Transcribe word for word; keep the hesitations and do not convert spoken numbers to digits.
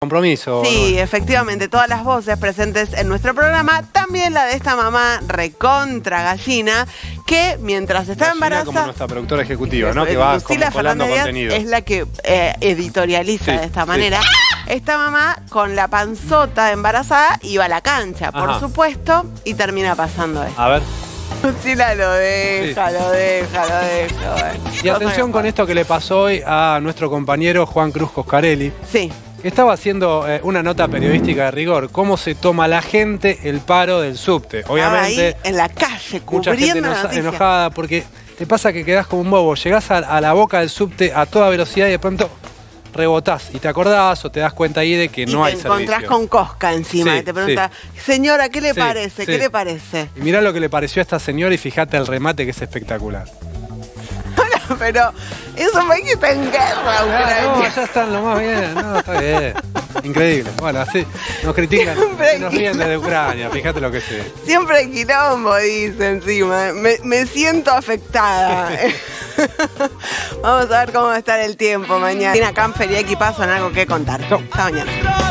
compromiso. Sí, ¿no? efectivamente, todas las voces presentes en nuestro programa, también la de esta mamá recontra gallina, que mientras estaba Gallina embarazada... como nuestra productora ejecutiva, ¿no? Que va Lucila como colando Fernández Díaz contenido. es la que eh, editorializa Sí, de esta sí. manera. Esta mamá, con la panzota embarazada, iba a la cancha, por Ajá. supuesto, y termina pasando esto. A ver. Lucila lo deja, Sí. lo deja, lo deja. Bueno. Y atención con esto que le pasó hoy a nuestro compañero Juan Cruz Coscarelli. Sí. Que estaba haciendo eh, una nota periodística de rigor. Cómo se toma la gente el paro del subte. Obviamente, Estaba ahí en la calle, mucha gente cubriendo la enoja- noticia. enojada porque te pasa que quedás como un bobo. Llegás a, a la boca del subte a toda velocidad y de pronto rebotás. Y te acordás o te das cuenta ahí de que Y no te hay encontrás servicio. con Cosca encima Sí, y te pregunta, señora, ¿qué le Sí, parece? sí. ¿Qué le parece? Y mirá lo que le pareció a esta señora y fíjate el remate que es espectacular. Pero es un país que está en guerra, Ah, no, Ucrania. ya están lo más bien. No, está bien. Increíble. Bueno, así nos critican. Siempre Nos ríen desde Ucrania. Fíjate lo que sé. Siempre hay quilombo, dice encima. Me, me siento afectada. Vamos a ver cómo va a estar el tiempo mañana. Tiene acá en Feria Equipazo en algo que contar. Chau. Hasta mañana.